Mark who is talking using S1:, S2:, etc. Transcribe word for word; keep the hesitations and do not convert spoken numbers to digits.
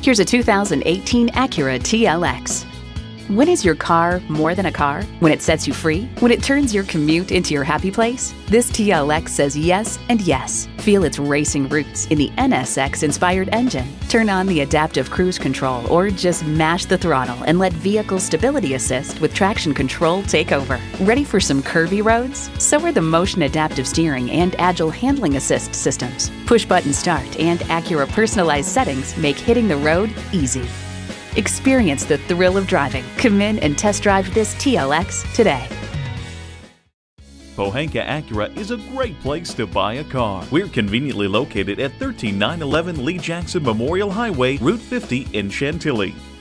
S1: Here's a two thousand eighteen Acura T L X. When is your car more than a car? When it sets you free? When it turns your commute into your happy place? This T L X says yes and yes. Feel its racing roots in the N S X-inspired engine. Turn on the adaptive cruise control or just mash the throttle and let vehicle stability assist with traction control take over. Ready for some curvy roads? So are the motion adaptive steering and agile handling assist systems. Push button start and Acura personalized settings make hitting the road easy. Experience the thrill of driving. Come in and test drive this T L X today.
S2: Pohanka Acura is a great place to buy a car. We're conveniently located at one three nine one one Lee Jackson Memorial Highway, Route fifty in Chantilly.